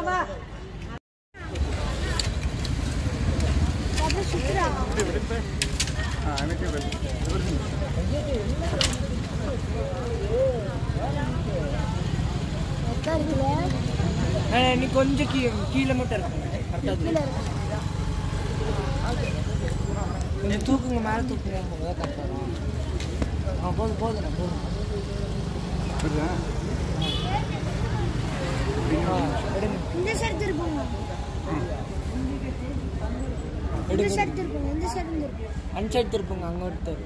வா சுற்றுலா நீ கொஞ்சம் கீழே மட்டும் இருக்கு கொஞ்சம் தூக்குங்க மேலே தூக்குங்க போதும் போதுண்ணா போதும் இந்த சைடு திருப்புங்க இந்த சைடு திருப்புங்க இந்த சைடு திருப்புங்க அந்த சைடு திருப்புங்க அங்கே ஒருத்தர்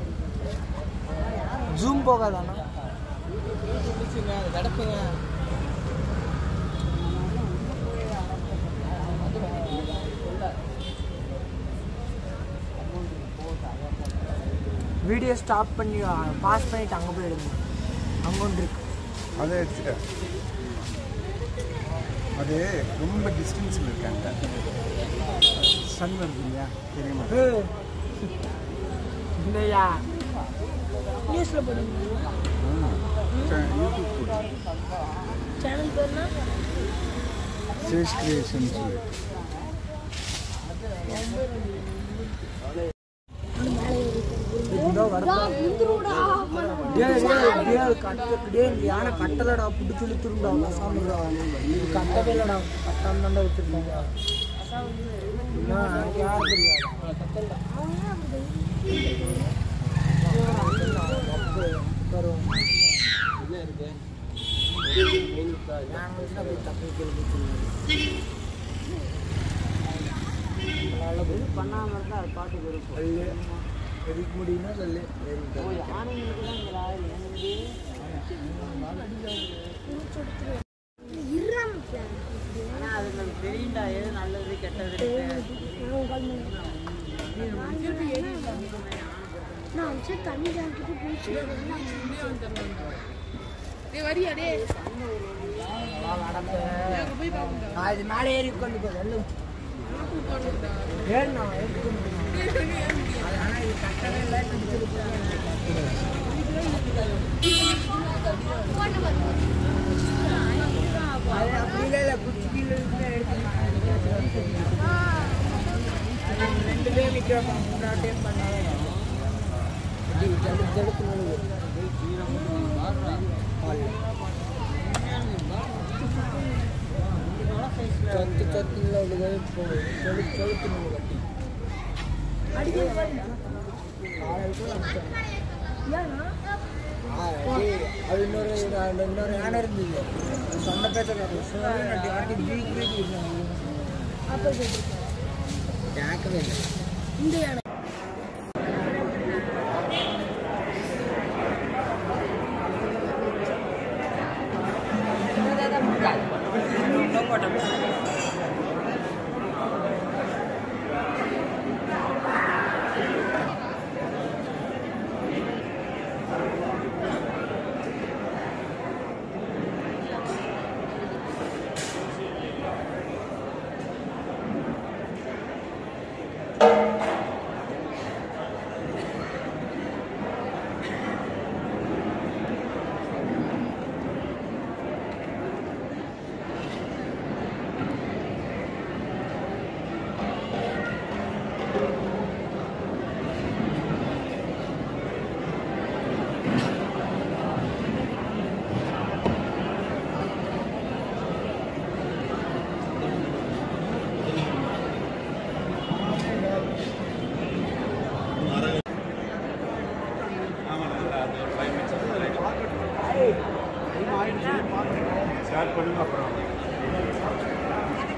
ஜூம் போகாதாண்ணா கிடப்புங்க வீடியோ ஸ்டாப் பண்ணி பாஸ் பண்ணிட்டு அங்கே போய் எடுங்க அங்கே ஒன்று இருக்கு அதை எடுத்துக்க அது ரொம்ப டிஸ்டன்ஸில் இருக்காங்க சன் வருது இல்லையா தெரியுமா இல்லையா நியூஸில் போடுங்க யூடியூப் போடு சேனல் பேர்னா சேஷ் கிரியேஷன் சொல்லி யானை கட்டலடா பிடிச்சி இழுத்துருண்டா சாமிடா கட்டவேலடா கட்டாம வச்சிருக்காங்க யாரும் தெரியாது பண்ணாம இருந்தா அது பாட்டுக்கு இருக்கும் எதுக்கு முடியும்னா சொல்லு அது தெரியுண்டா எது நல்லது கெட்டது தண்ணி இது மேலே ஏறி உட்காந்து ஏறினா ஆனால் இது கட்டவே இல்லை அது அப்படி இல்லை குச்சி கீழே ரெண்டு பேர் நிற்கிறப்ப 3 டைம் பண்ணாலும் சத்து சத்துல செலுத்து கட்டி அது இன்னொரு யானை இருந்தது சொன்ன பேச கேட்கவே இல்லை இந்த யானை ஸ்டார்ட் பண்ணுங்க அப்புறம்